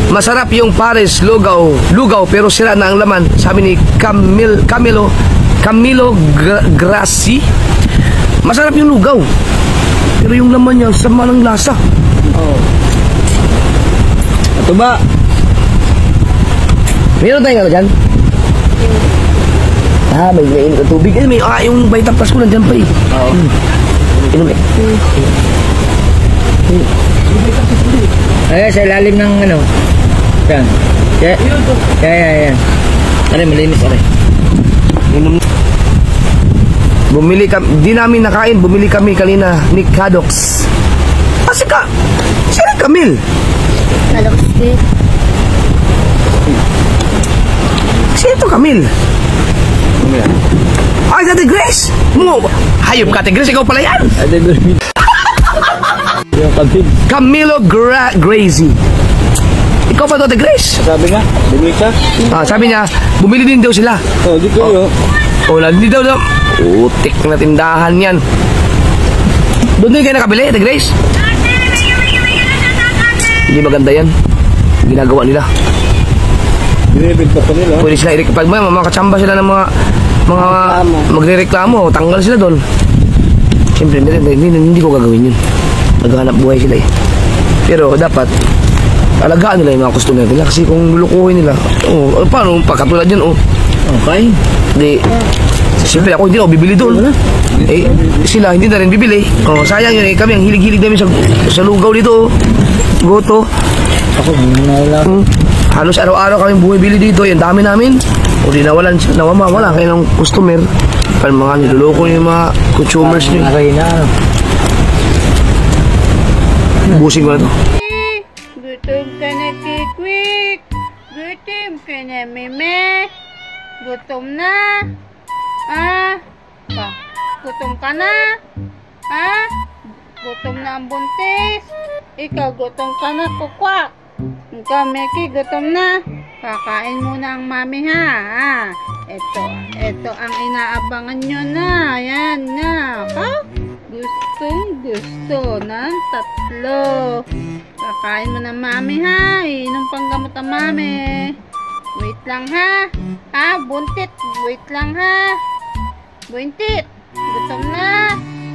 Masarap yung pares, lugaw pero sira na ang laman, sabi ni Camilo Grassi. Masarap yung lugaw pero yung laman niya sama ng lasa. Ito ba? Meron tayong ano dyan? May mainit na tubig. Yung Vita Plus ko nandyan pa eh. Inom eh. Sa ilalim ng ano. Yan. Yan. Aray, malinis aray. Bumili kami, di namin nakain, bumili kami kanina ni Cadox. Kasi sino Camille? Cadox eh. Sino to Camille? Ay, Ate Grace! Hayop ka, Ate Grace, ikaw pala yan! Ate Grace. Yung Camille. Camilo Gracie. Ikaw pa to, Ate Grace? Sabi nga, bumili siya. Sabi niya, bumili din daw sila. Dito yun. Hindi daw. Utik na tindahan yan. Doon din kayo nakabili, Ate Grace? Hindi maganda yan. Ginagawa nila. Binibig pa nila. Pwede sila pag makachamba sila ng mga magre-reklamo, tanggal sila doon. Siyempre, hindi ko gagawin yun. Naghahanap buhay sila eh. Pero dapat alagaan nila yung mga customer nila kasi kung lulukuhin nila, paano pagkatulad yun, Okay. Hindi. Siyempre ako hindi ako bibili doon. Sila hindi na rin bibili. Sayang yun eh. Kami ang hilig-hilig namin sa lugaw dito. Goto. Ako, nawala. Halos araw-araw kami bumibili dito. Yan dami namin. O di nawala kayo ng customer. Para mga niluloko yung mga consumers nyo. Aray na. Busing ko na to. Gutom ka na, Quick. Gutom ka na, Meme. Gutom na. Gutom ka na. Gutom na ang buntis. Ikaw, gutom ka na, Kukwak. Ikaw, Meki, gutom na. Kakain muna ang mami, ha? Ito ang inaabangan nyo na. Ayan na. Gusto ng tatlo. Kakain mo na, mami, ha? Inom pang gamot ang mami. Wait lang, ha? Buntit. Wait lang, ha? Buntit. Gutom na.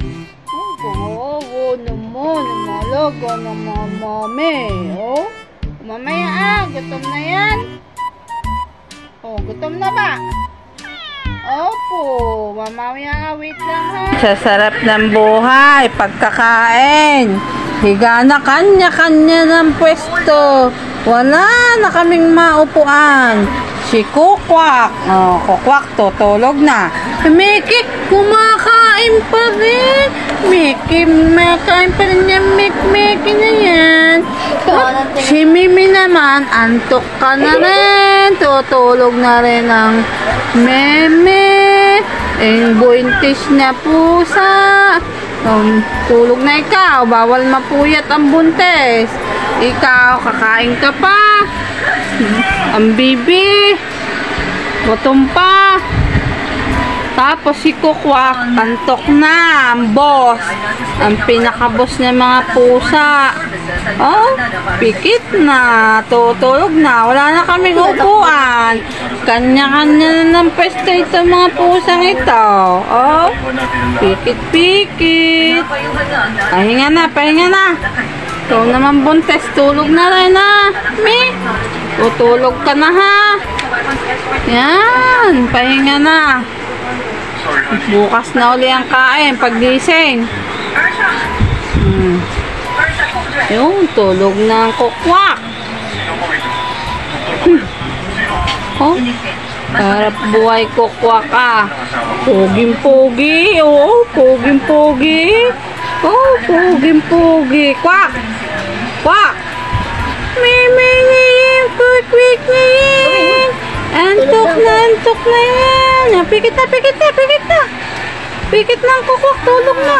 Naman. Namalaga ng mga mami. Mamaya, gutom na yan. Gutom na ba? Opo. Mamaya, wait lang, ha? Sa sarap ng buhay, pagkakain. Higa na kanya-kanya ng pwesto. Wala na kaming maupuan. Si Kukwak. Kukwak, tutulog na. Miki, kumakain pa rin. Miki, kumakain pa rin yan. Miki na yan. Si Mimi naman, antok ka na rin. Tutulog na rin ang meme. Buntis na pusa. Tulog na ikaw. Bawal mapuyat ang buntis. Ikaw, kakain ka pa. Ang bibi. Gutom pa. Tapos si Kukwak, antok na. Ang boss. Ang pinaka-boss ng mga pusa. Pikit na. Tutulog na. Wala na kaming upuan. Kanya-kanya na ng pwesto ito mga pusang ito. Pikit-pikit. Pahinga na. Ikaw naman buntes, tulog na rin, ha? Tutulog ka na, ha? Yan, pahinga na. Bukas na uli ang kain, paggising. Yung, tulog na ang Kukwak. Harap buhay Kukwak, Puging-pugi, puging-pugi. Puging-pugi. Kwak! Mimingin, quick. Antok na yan. Pikit na. Pikit na ang Kukwak, tulog na.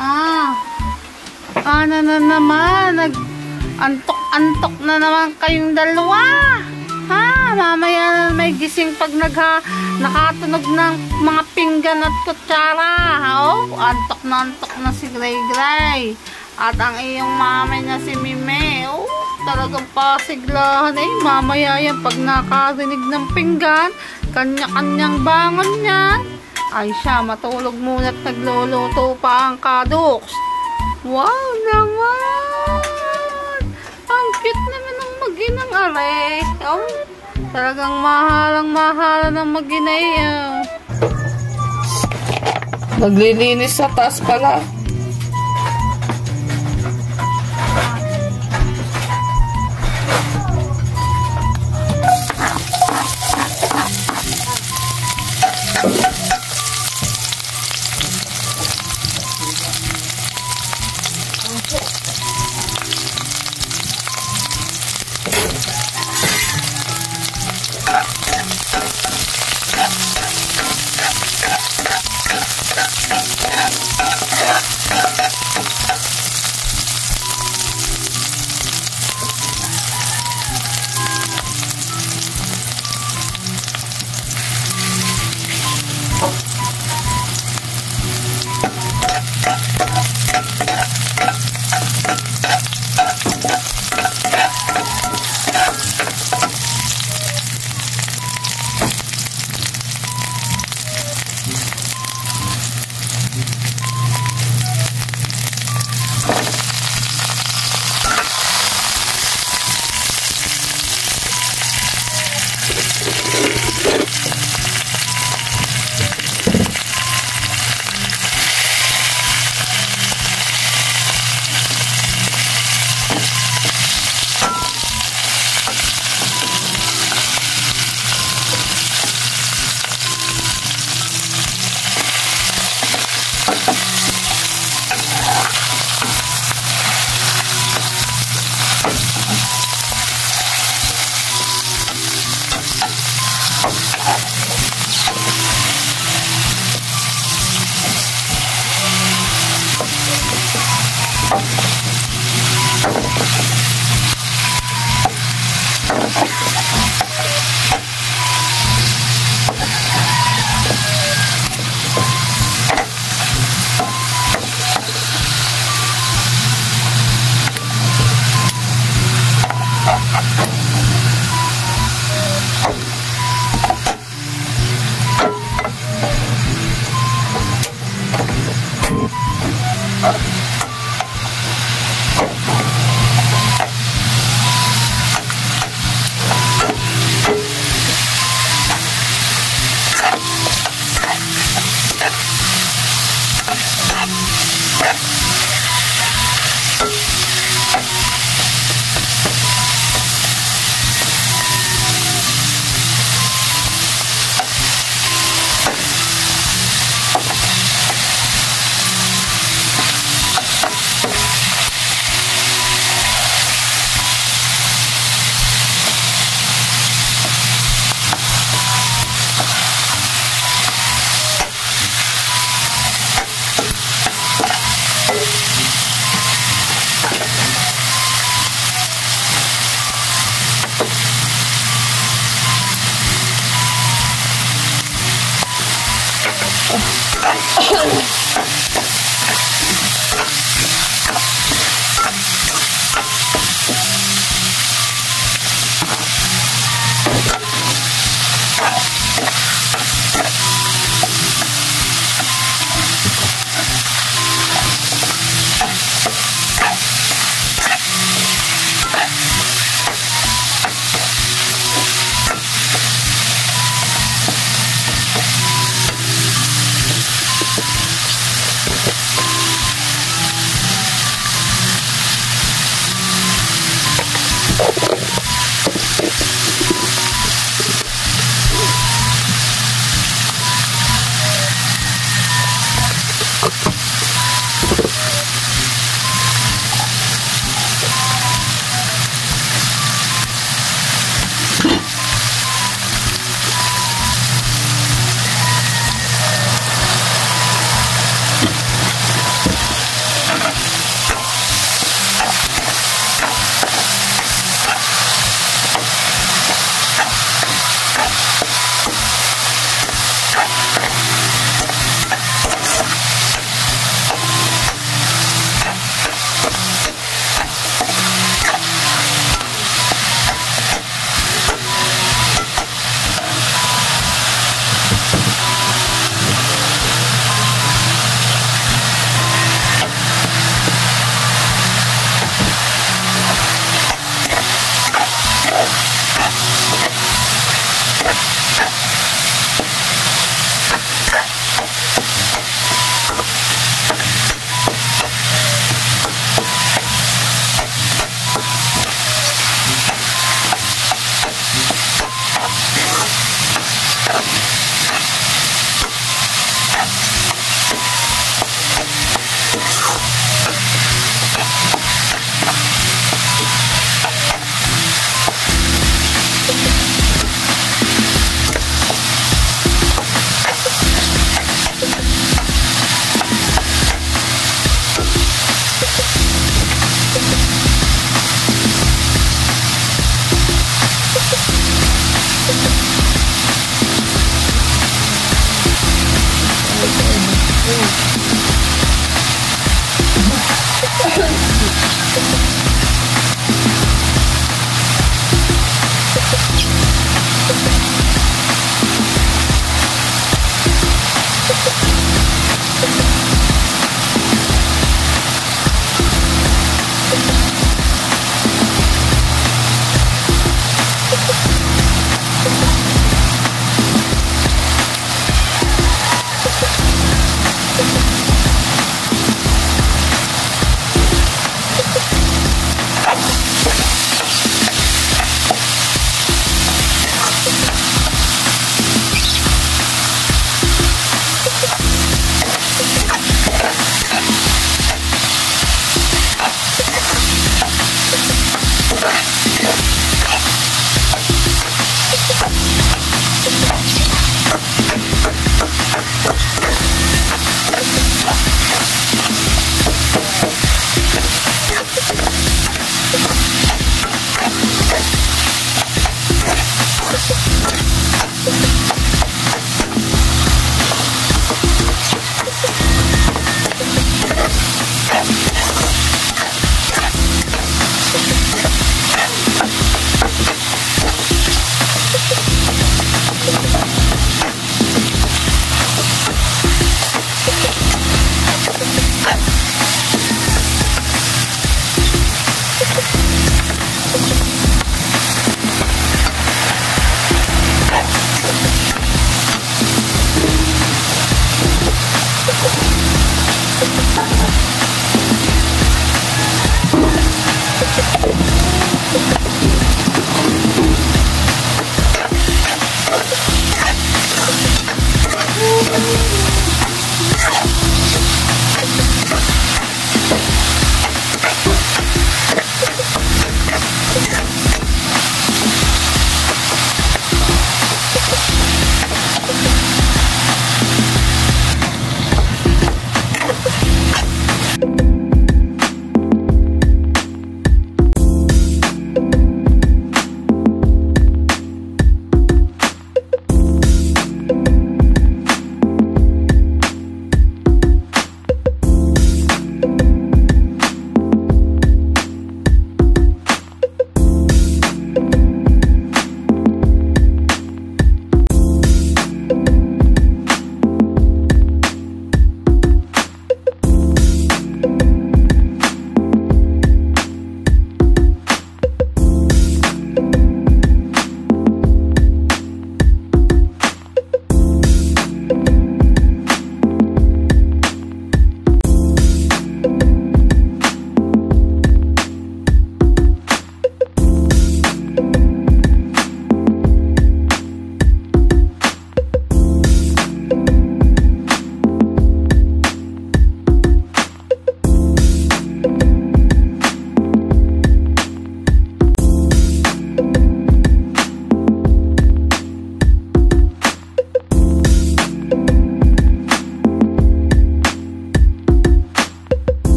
Ano na naman? Antok na naman kayong dalawa. Mamaya may gising pag nakatunog ng mga pinggan at kutsara. Antok na si Gray. At ang iyong mama na si Mime. talagang pasiglahan eh. Mamaya yan pag nakarinig ng pinggan, kanya-kanyang bangon yan. Ay siya, matulog muna at nagluluto pa ang kadoks. Wow naman! Ang cute naman ng maginang are. Oh, talagang mahalang-mahala ng maginay. Naglilinis sa taas pala.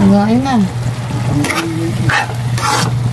Ngain na.